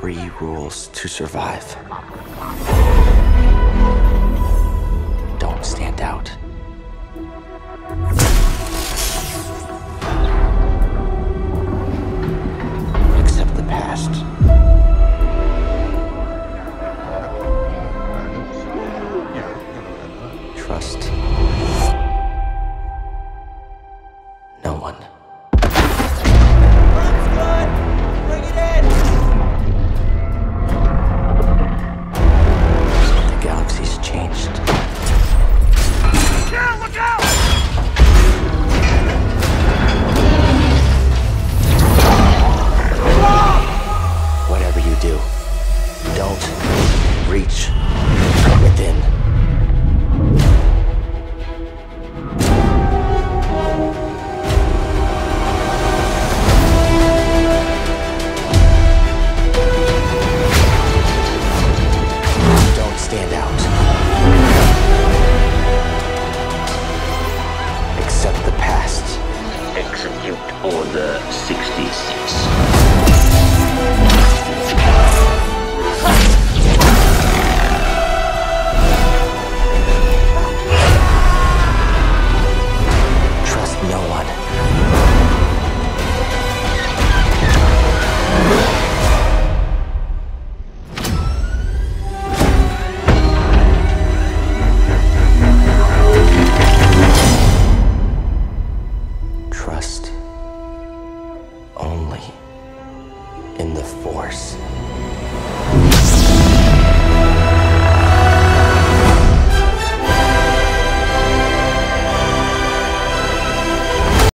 3 rules to survive. Don't stand out. Accept the past. Trust no one. That's good! Bring it in! The galaxy's changed. Yeah, look out! Whatever you do, don't reach within.